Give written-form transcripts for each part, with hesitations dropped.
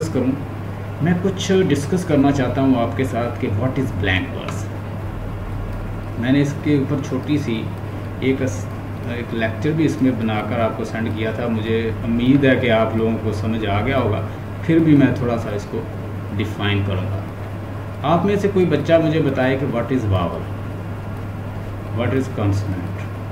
करूं, मैं कुछ डिस्कस करना चाहता हूं आपके साथ कि व्हाट इज़ ब्लैंक वर्स। मैंने इसके ऊपर छोटी सी एक लेक्चर भी इसमें बनाकर आपको सेंड किया था। मुझे उम्मीद है कि आप लोगों को समझ आ गया होगा, फिर भी मैं थोड़ा सा इसको डिफ़ाइन करूंगा। आप में से कोई बच्चा मुझे बताए कि what is vowel, what is consonant.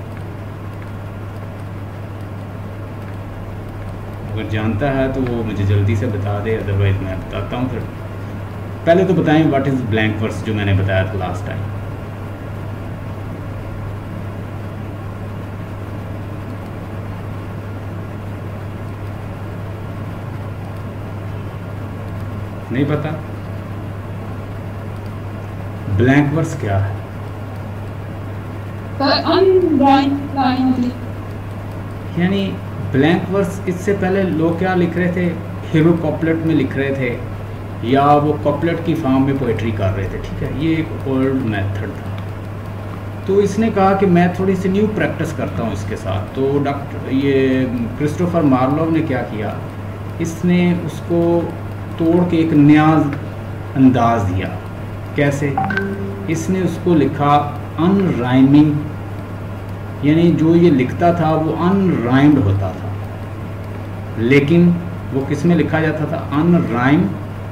अगर जानता है तो वो मुझे जल्दी से बता दे, अदरवाइज़ मैं बताता हूँ। फिर पहले तो बताएं व्हाट इज़ ब्लैंक वर्स, जो मैंने बताया था लास्ट टाइम। नहीं पता ब्लैंक वर्स क्या है? यानी ब्लैंक वर्स, इससे पहले लोग क्या लिख रहे थे? हीरो कॉपलेट में लिख रहे थे, या वो कॉपलेट की फॉर्म में पोइट्री कर रहे थे। ठीक है, ये एक ओल्ड मेथड था। तो इसने कहा कि मैं थोड़ी सी न्यू प्रैक्टिस करता हूँ इसके साथ। तो क्रिस्टोफर मार्लोव ने क्या किया, इसने उसको तोड़ के एक नया अंदाज दिया। कैसे? इसने उसको लिखा अनराइमिंग, यानी जो ये लिखता था वो अनराइम्ड होता था, लेकिन वो किस में लिखा जाता था? अनराइम।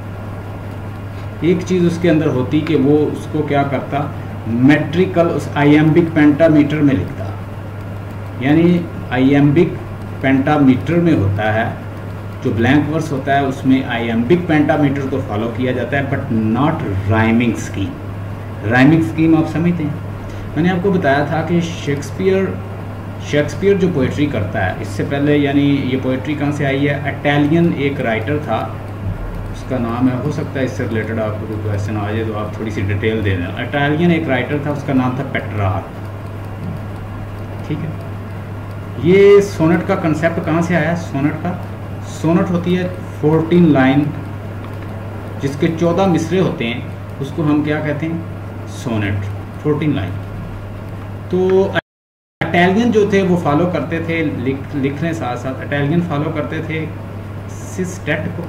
एक चीज़ उसके अंदर होती कि वो उसको क्या करता, मेट्रिकल, उस आइएम्बिक पेंटामीटर में लिखता। यानी आइएम्बिक पेंटामीटर में होता है, जो ब्लैंक वर्स होता है उसमें आइएम्बिक पेंटामीटर को फॉलो किया जाता है, but not rhyming scheme. Rhyming scheme आप समझते हैं? मैंने आपको बताया था कि शेक्सपियर जो पोइट्री करता है, इससे पहले, यानी ये पोइट्री कहाँ से आई है? इटालियन एक राइटर था, उसका नाम है, हो सकता है इससे रिलेटेड आपको कोई क्वेश्चन आ जाए तो आप थोड़ी सी डिटेल दे देना। इटालियन एक राइटर था, उसका नाम था पेट्रार्क। ठीक है, ये सोनेट का कंसेप्ट कहाँ से आया? सोनेट होती है 14 लाइन, जिसके 14 मिसरे होते हैं, उसको हम क्या कहते हैं? सोनेट। 14 लाइन। तो इटालियन जो थे वो फॉलो करते थे, लिखने साथ साथ इटालियन फॉलो करते थे सिस्टेट को।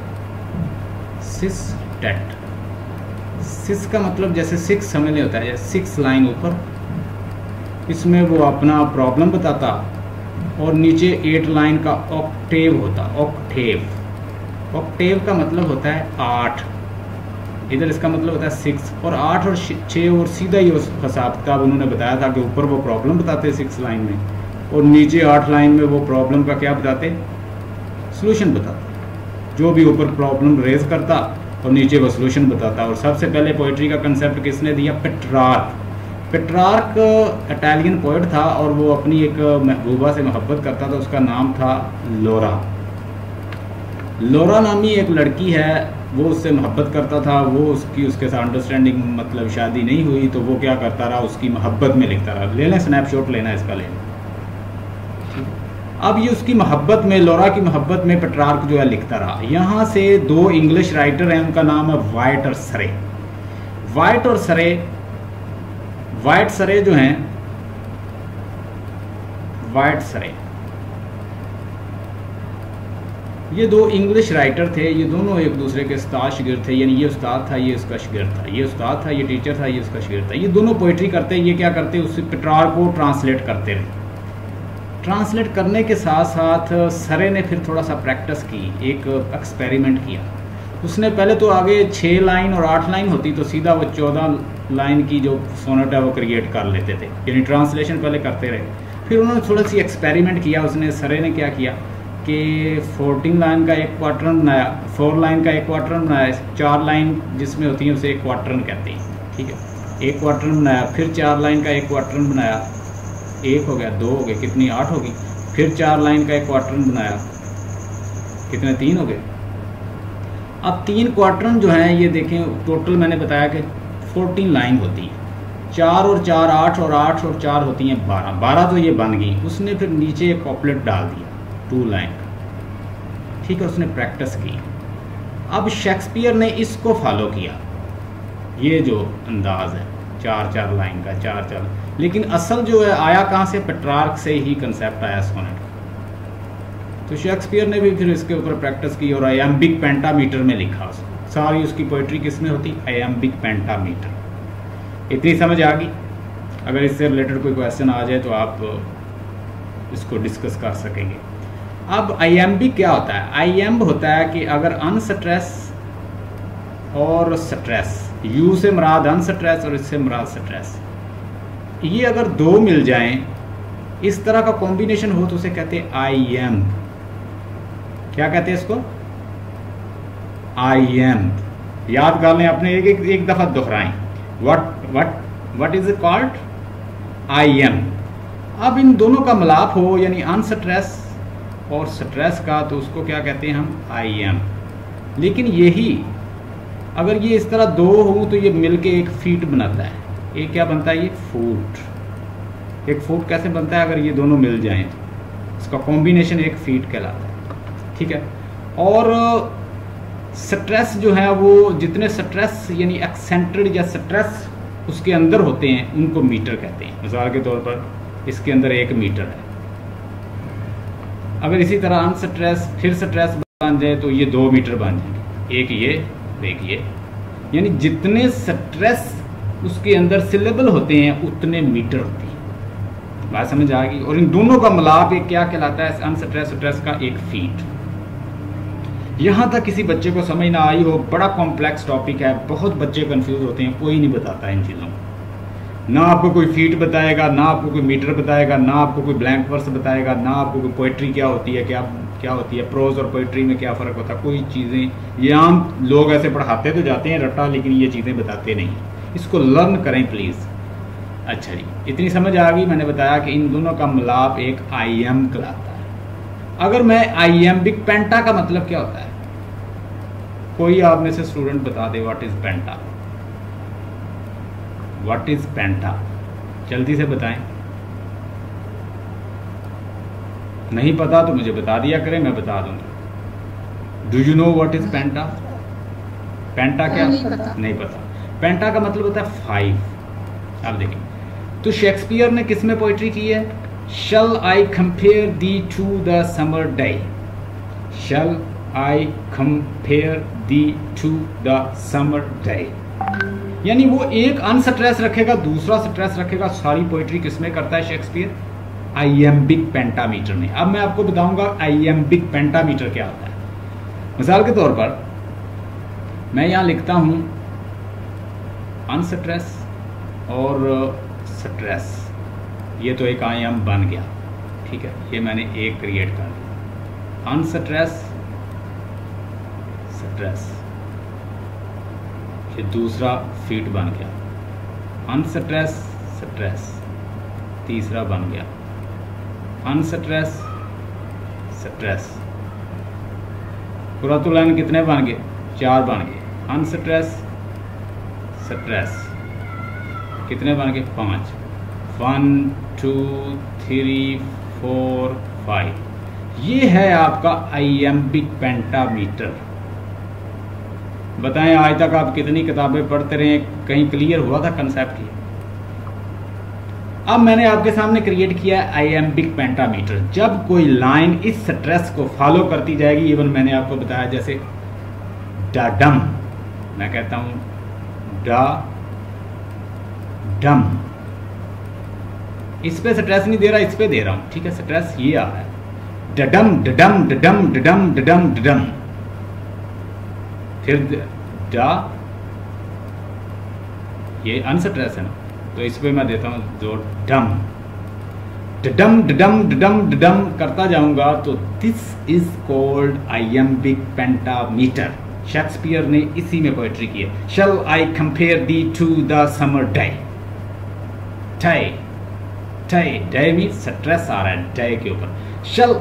सिस का मतलब जैसे 6 समझ नहीं होता है, 6 लाइन ऊपर, इसमें वो अपना प्रॉब्लम बताता, और नीचे 8 लाइन का ऑक्टेव होता। ऑक्टेव का मतलब होता है 8, इधर इसका मतलब होता है 6, और 8 और 6 और सीधा ही हिसाब किताब उन्होंने बताया था कि ऊपर वो प्रॉब्लम बताते 6 लाइन में, और नीचे 8 लाइन में वो प्रॉब्लम का क्या बताते? सोल्यूशन बताते। जो भी ऊपर प्रॉब्लम रेज करता और नीचे वो सोल्यूशन बताता। और सबसे पहले पोइट्री का कंसेप्ट किसने दिया? पेट्रार्क इटालियन पोइट था, और वो अपनी एक महबूबा से मोहब्बत करता था, उसका नाम था लोरा नामी एक लड़की है, वो उससे मोहब्बत करता था। वो उसके साथ अंडरस्टैंडिंग, मतलब शादी नहीं हुई, तो वो क्या करता रहा, उसकी मोहब्बत में लिखता रहा। ले लें स्नैपशॉट, लेना इसका लेना। अब ये उसकी मोहब्बत में, लोरा की मोहब्बत में पेट्रार्क जो है लिखता रहा। यहाँ से 2 इंग्लिश राइटर हैं, उनका नाम है वाइट और सरे। वाइट सरे जो हैं, ये 2 इंग्लिश राइटर थे। ये दोनों एक दूसरे के उस्ताद शागिर्द थे, यानी ये उस्ताद था, ये उसका शागिर्द था। ये उस्ताद था, ये टीचर था, ये उसका शागिर्द था। ये दोनों पोइट्री करते, ये क्या करते, उस पेट्रार्क को ट्रांसलेट करते रहे। ट्रांसलेट करने के साथ साथ सरे ने फिर थोड़ा सा प्रैक्टिस की, एक एक्सपेरिमेंट किया। उसने पहले तो आगे 6 लाइन और 8 लाइन होती, तो सीधा वो 14 लाइन की जो सोनेट है वो क्रिएट कर लेते थे, यानी ट्रांसलेशन पहले करते रहे। फिर उन्होंने थोड़ा सी एक्सपेरिमेंट किया। सरे ने क्या किया कि 14 लाइन का एक क्वार्टरन बनाया, 4 लाइन का एक क्वार्टरन बनाया, 4 लाइन जिसमें होती है उसे एक क्वार्टरन कहते हैं। ठीक है, एक क्वार्टरन बनाया, फिर 4 लाइन का एक क्वार्टरन बनाया, 1 हो गया, 2 हो गए, कितनी 8 होगी। फिर 4 लाइन का एक क्वार्टरन बनाया, कितने 3 हो गए। अब 3 क्वार्टरन जो हैं, ये देखें, टोटल मैंने बताया कि 14 लाइन होती है। 4 और 4 8, और 8 और 4 होती हैं 12 तो ये बन गई। उसने फिर नीचे एक कॉपलेट डाल दिया 2 लाइन का। ठीक है, उसने प्रैक्टिस की। अब शेक्सपियर ने इसको फॉलो किया, ये जो अंदाज है 4-4 लाइन का, 4-4, लेकिन असल जो है आया कहाँ से? पेट्रार्क से ही कंसेप्ट आया सोनेट का। तो शेक्सपियर ने भी फिर इसके ऊपर प्रैक्टिस की और आयम्बिक पेंटामीटर में लिखा। सारी उसकी पोइट्री किस में होती? Iambic pentameter. इतनी समझ आ गई? अगर इससे रिलेटेड कोई क्वेश्चन आ जाए तो आप इसको डिस्कस कर सकेंगे। अब आयम्बिक क्या होता है? आयम्ब होता है कि अगर अनस्ट्रेस और स्ट्रेस, यू से मुराद अनस्ट्रेस और इससे मुराद स्ट्रेस, ये अगर दो मिल जाएं, इस तरह का कॉम्बिनेशन हो तो उसे कहते हैं आयम्ब। क्या कहते हैं इसको? आयम्ब। याद कर लें, अपने एक दफा दोहराएं। What is it called? Iamb. अब इन दोनों का मिलाप हो, यानी अनस्ट्रेस और स्ट्रेस का, तो उसको क्या कहते हैं हम? आयम्ब। लेकिन यही अगर ये इस तरह दो हो तो ये मिलके एक फीट बनाता है। ये क्या बनता है? ये फूट। एक फूट कैसे बनता है? अगर ये दोनों मिल जाएं तो इसका कॉम्बिनेशन एक फीट कहलाता है। ठीक है। और स्ट्रेस जो है वो जितने स्ट्रेस यानी एक्सेंट्रेड या स्ट्रेस उसके अंदर होते हैं उनको मीटर कहते हैं। मिसाल के तौर पर इसके अंदर 1 मीटर है। अगर इसी तरह अनस्ट्रेस फिर स्ट्रेस बन जाए तो ये 2 मीटर बन जाएंगे। एक ये, यानी जितने स्ट्रेस उसके अंदर सिलेबल होते हैं उतने मीटर होती है। बात समझ आ गई? और इन दोनों का मिलाप एक क्या कहलाता है? अनस्ट्रेस स्ट्रेस का एक फीट। यहां तक किसी बच्चे को समझ ना आई हो, बड़ा कॉम्प्लेक्स टॉपिक है, बहुत बच्चे कंफ्यूज होते हैं, कोई नहीं बताता इन चीज़ों को। ना आपको कोई फीट बताएगा, ना आपको कोई मीटर बताएगा, ना आपको कोई ब्लैंक वर्स बताएगा, ना आपको कोई पोइट्री क्या होती है, क्या होती है, प्रोज और पोइट्री में क्या फ़र्क होता है, कोई चीज़ें। ये आम लोग ऐसे पढ़ाते तो जाते हैं रट्टा, लेकिन ये चीज़ें बताते नहीं। इसको लर्न करें प्लीज़। अच्छा जी, इतनी समझ आ गई? मैंने बताया कि इन दोनों का मिलाप एक आईएम कहलाता है। अगर मैं आईएम्बिक पेंटा का मतलब क्या होता है? कोई आप में से स्टूडेंट बता दे what is penta? What is penta? जल्दी से बताएं। नहीं पता तो मुझे बता दिया करें, मैं बता दूंगा। Do you know what is penta? Penta क्या? नहीं पता। पेंटा का मतलब होता है 5। अब देखिए, तो शेक्सपियर ने किस में पोइट्री की है? Shall I compare thee to the summer day. Shall I compare thee to the summer day, यानी वो एक अनस्ट्रेस रखेगा, दूसरा स्ट्रेस रखेगा। सारी पोइट्री किसमें करता है शेक्सपियर? आईएम्बिक पेंटामीटर में। अब मैं आपको बताऊंगा आईएम्बिक पेंटामीटर क्या होता है। मिसाल के तौर पर मैं यहां लिखता हूं अनस्ट्रेस और स्ट्रेस, ये तो एक आयाम बन गया। ठीक है, ये मैंने एक क्रिएट कर दिया। अनस्ट्रेस स्ट्रेस, ये दूसरा फीट बन गया। अनस्ट्रेस स्ट्रेस, तीसरा बन गया। अनस्ट्रेस स्ट्रेस, पूरा तो लाइन कितने बन गए? 4 बन गए। अनस्ट्रेस स्ट्रेस कितने बन गए? 5। 1 2 3 4 5। ये है आपका आईएम्बिक पेंटामीटर। बताएं आज तक आप कितनी किताबें पढ़ते रहे, कहीं क्लियर हुआ था कंसेप्ट? अब मैंने आपके सामने क्रिएट किया आईएम्बिक पेंटामीटर। जब कोई लाइन इस स्ट्रेस को फॉलो करती जाएगी, इवन मैंने आपको बताया जैसे डम, मैं कहता हूं डम, इस पे स्ट्रेस नहीं दे रहा, इस पे दे रहा हूं। ठीक है, स्ट्रेस ये आ रहा है डडम डडम डडम डडम डडम डडम, फिर डा, ये अनस्ट्रेस है ना, तो इस पे मैं देता हूं जो डम डडम डडम डडम डडम करता जाऊंगा। तो this is called iambic pentameter. Shakespeare ने इसी में पोएट्री की है। Shall I compare thee to the summer day. Day means stress आ रहा है डे के ऊपर। शल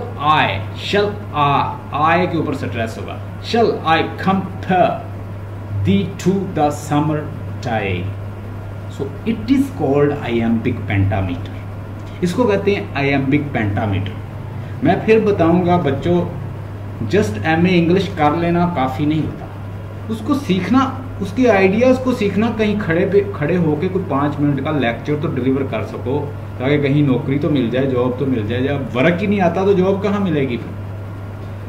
आई के ऊपर स्ट्रेस होगा। Shall I compare thee to the summer day. So it is called iambic pentameter. इसको कहते हैं आईएम्बिक पेंटामीटर। मैं फिर बताऊंगा बच्चों, जस्ट एमए इंग्लिश कर लेना काफ़ी नहीं होता, उसको सीखना, उसके आइडियाज़ को सीखना, कहीं खड़े होके कोई 5 मिनट का लेक्चर तो डिलीवर कर सको, ताकि कहीं नौकरी तो मिल जाए, जॉब तो मिल जाए। जब वर्क ही नहीं आता तो जॉब कहाँ मिलेगी फिर?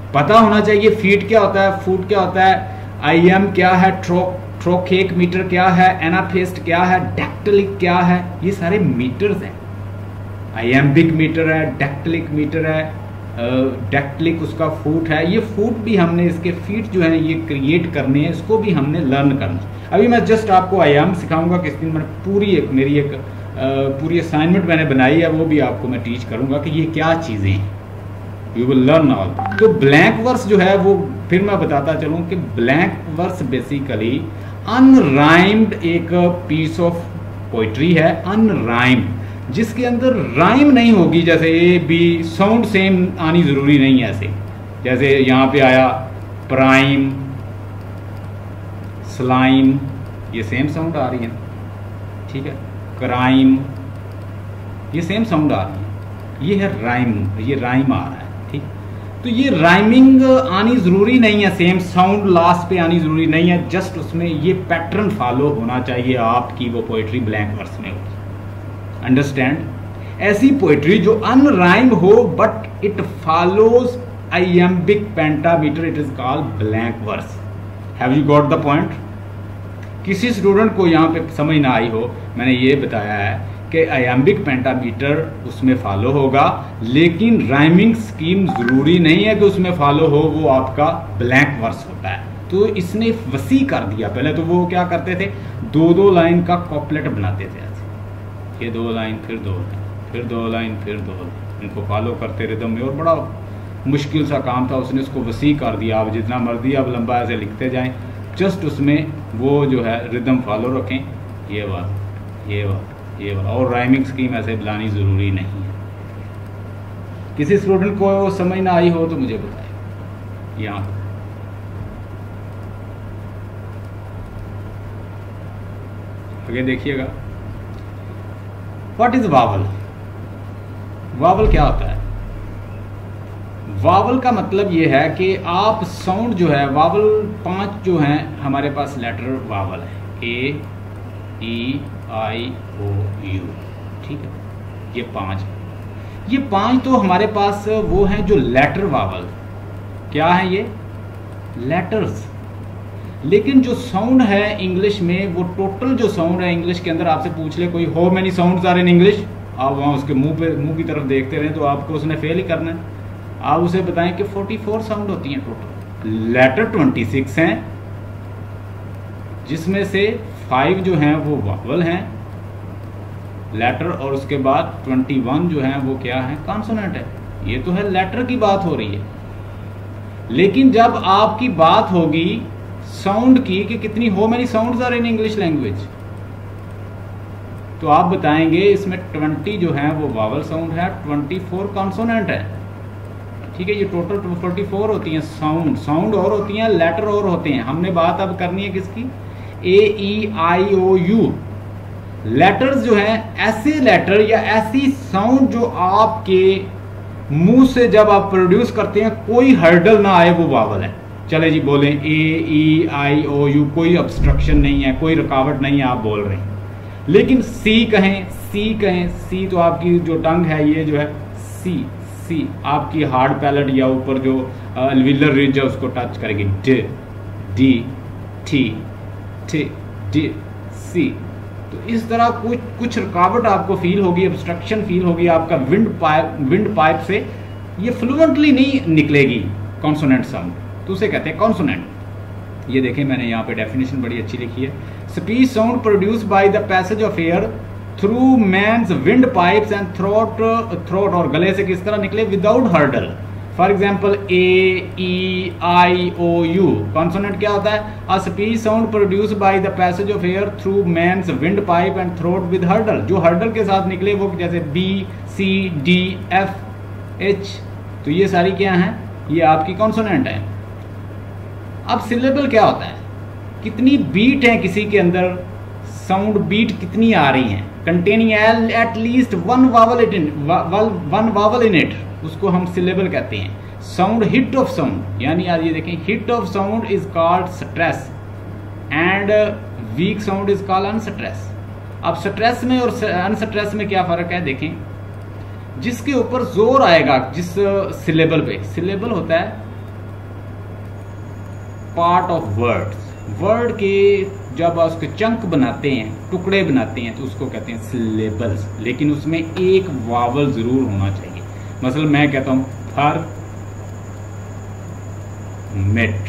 पता होना चाहिए फीट क्या होता है, फुट क्या होता है, IM क्या है, ट्रोकेक मीटर क्या है, एनाफेस्ट क्या है, डेक्टलिक क्या है, ये सारे मीटर्स हैं। आइएम्बिक मीटर है, डेक्टलिक मीटर है, डेक्टलिक उसका फुट है। ये फुट भी हमने इसके फीट जो है ये क्रिएट करने हैं, इसको भी हमने लर्न करना। अभी मैं जस्ट आपको आयाम सिखाऊंगा किस दिन, मैंने पूरी पूरी असाइनमेंट मैंने बनाई है, वो भी आपको मैं टीच करूंगा कि ये क्या चीज़ें हैं, यू विल लर्न ऑल। तो ब्लैंक वर्स जो है वो फिर मैं बताता चलूँ कि ब्लैंक वर्स बेसिकली अनराइम्ड एक पीस ऑफ पोइट्री है, अनराइम्ड, जिसके अंदर राइम नहीं होगी, जैसे ए बी साउंड सेम आनी ज़रूरी नहीं है। ऐसे जैसे यहाँ पे आया प्राइम, स्लाइम, ये सेम साउंड आ रही है, ठीक है, क्राइम, ये सेम साउंड आ रही है, ये है राइम, ये राइम आ रहा है, ठीक। तो ये राइमिंग आनी ज़रूरी नहीं है, सेम साउंड लास्ट पे आनी ज़रूरी नहीं है, जस्ट उसमें ये पैटर्न फॉलो होना चाहिए, आपकी वो पोइट्री ब्लैंक वर्स में होगी। अंडरस्टैंड? ऐसी पोइट्री जो अनराइम हो but it follows iambic pentameter, it is called blank verse. Have you got the point? किसी स्टूडेंट को यहाँ पे समझ ना आई हो, मैंने ये बताया है कि आइएम्बिक पेंटामीटर उसमें फॉलो होगा, लेकिन राइमिंग स्कीम ज़रूरी नहीं है कि उसमें फॉलो हो, वो आपका ब्लैंक वर्स होता है। तो इसने वसी कर दिया। पहले तो वो क्या करते थे, दो दो लाइन का कॉपलेट बनाते थे, ऐसे ये 2 लाइन फिर 2 लाइन फिर 2 लाइन फिर 2 लाइन, इनको फॉलो करते रिदम में, और बड़ा मुश्किल सा काम था। उसने उसको वसी कर दिया, आप जितना मर्जी आप लंबा ऐसे लिखते जाएं, जस्ट उसमें वो जो है रिदम फॉलो रखें, ये बात ये बात ये बात, और राइमिंग स्कीम ऐसे बुलानी ज़रूरी नहीं है। किसी स्टूडेंट को समझ ना आई हो तो मुझे बताएं। यहाँ आगे देखिएगा, व्हाट इज वावल? वावल क्या होता है? वावल का मतलब ये है कि आप साउंड जो है, वावल 5 जो हैं हमारे पास लेटर वावल है, A E I O U, ठीक है, ये 5 तो हमारे पास वो हैं जो लेटर वावल। क्या है ये? लेटर्स। लेकिन जो साउंड है इंग्लिश में, वो टोटल जो साउंड है इंग्लिश के अंदर, आपसे पूछ ले कोई how many sounds are in English, आप वहाँ उसके मुंह की तरफ देखते रहें तो आपको उसने फेल ही करना है। आप उसे बताएं कि 44 साउंड होती हैं टोटल, लेटर 26 हैं, जिसमें से 5 जो हैं वो वावल हैं लेटर, और उसके बाद 21 जो हैं वो क्या है? कॉन्सोनेंट है। ये तो है लेटर की बात हो रही है। लेकिन जब आपकी बात होगी साउंड की कि कितनी how many sounds are in English language, तो आप बताएंगे इसमें 20 जो है वो वावल साउंड है, 24 कॉन्सोनेंट है, ठीक है। ये टोटल 44 होती हैं साउंड और होती हैं, लेटर और होते हैं। हमने बात अब करनी है किसकी? A E I O U। Letters जो हैं, ऐसे लेटर या ऐसी साउंड जो आपके मुंह से जब आप प्रोड्यूस करते हैं कोई हर्डल ना आए, वो वावल है। चले जी बोलें A E I O U, कोई ऑब्स्ट्रक्शन नहीं है, कोई रुकावट नहीं है, आप बोल रहे हैं। लेकिन C कहें, C तो आपकी जो टंग है ये जो है C आपकी हार्ड पैलेट या ऊपर जो अल्विलर रिज है उसको टच करेगी, D T C। तो इस तरह कुछ रुकावट आपको फील होगी, ऑब्स्ट्रक्शन फील होगी आपका विंड पाइप से, ये फ्लुएंटली नहीं निकलेगी कॉन्सोनेंट साउंड, तो उसे कहते हैं कॉन्सोनेंट। ये देखें मैंने यहाँ पे डेफिनेशन बड़ी अच्छी लिखी है, speech sound produce by the passage of air through man's wind pipes and throat और गले से किस तरह निकले? Without hurdle. For example A E I O U, consonant क्या होता है? A speech sound produce by the passage of air through man's wind pipe and throat with hurdle. जो हर्डल के साथ निकले वो जैसे B C D F H, तो ये सारी क्या हैं? ये आपकी कॉन्सोनेंट है। अब सिलेबल क्या होता है? कितनी बीट है किसी के अंदर, साउंड बीट कितनी आ रही है, containing at least one vowel in it, उसको हम सिलेबल कहते हैं। साउंड हिट ऑफ साउंड, यानी आज ये देखें, hit of sound is called stress and weak sound is called unstress. अब स्ट्रेस में और अनस्ट्रेस में क्या फर्क है देखें। जिसके ऊपर जोर आएगा जिस सिलेबल पे, सिलेबल होता है पार्ट ऑफ वर्ड्स। वर्ड के जब उसके चंक बनाते हैं, टुकड़े बनाते हैं, तो उसको कहते हैं सिलेबल्स। लेकिन उसमें एक वावल जरूर होना चाहिए। मसलन मैं कहता हूं फर मेट,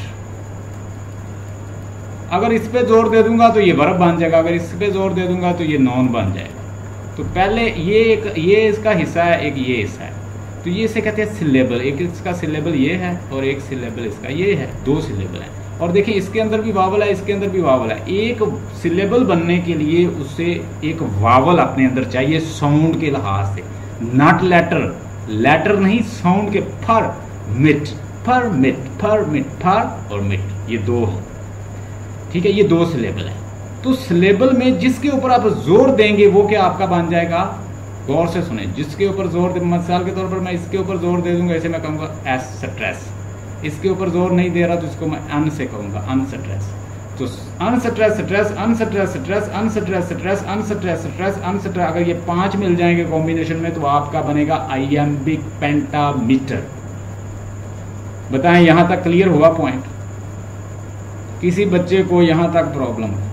अगर इस पे जोर दे दूंगा तो ये वर्ब बन जाएगा, अगर इस पे जोर दे दूंगा तो ये नॉन बन जाएगा। तो पहले ये इसका हिस्सा है, एक ये हिस्सा है, तो ये इसे कहते हैं सिलेबल। एक इसका सिलेबल ये है और एक सिलेबल इसका ये है, दो सिलेबल है। और देखिए इसके अंदर भी वावल है, इसके अंदर भी वावल है। एक सिलेबल बनने के लिए उसे एक वावल अपने अंदर चाहिए साउंड के लिहाज से, नॉट लेटर, लेटर नहीं, साउंड के। फर मिट, फर मिट, फर मिट, फर और मिट, ये दो है, ठीक है, ये दो सिलेबल है। तो सिलेबल में जिसके ऊपर आप जोर देंगे वो क्या आपका बन जाएगा, गौर से सुने, जिसके ऊपर जोर दे, मिसाल के तौर पर मैं इसके ऊपर जोर दे दूंगा, ऐसे मैं कहूंगा एस स्ट्रेस। इसके ऊपर जोर नहीं दे रहा तो इसको मैं अन से कहूंगा, अनस्ट्रेस। तो unstress stress, unstress stress, unstress stress, unstress stress, unstress, अगर ये 5 मिल जाएंगे कॉम्बिनेशन में तो आपका बनेगा आइएम्बिक पेंटामीटर। बताएं यहां तक क्लियर हुआ पॉइंट? किसी बच्चे को यहां तक प्रॉब्लम है?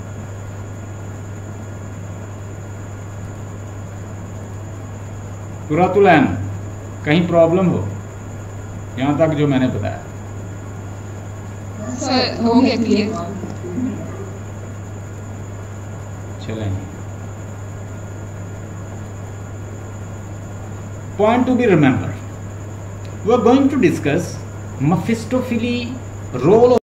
कुरातुलैन कहीं प्रॉब्लम हो यहां तक जो मैंने बताया? सर हो गया क्लियर। चलें, point to be remember, we are going to discuss Mephistopheles role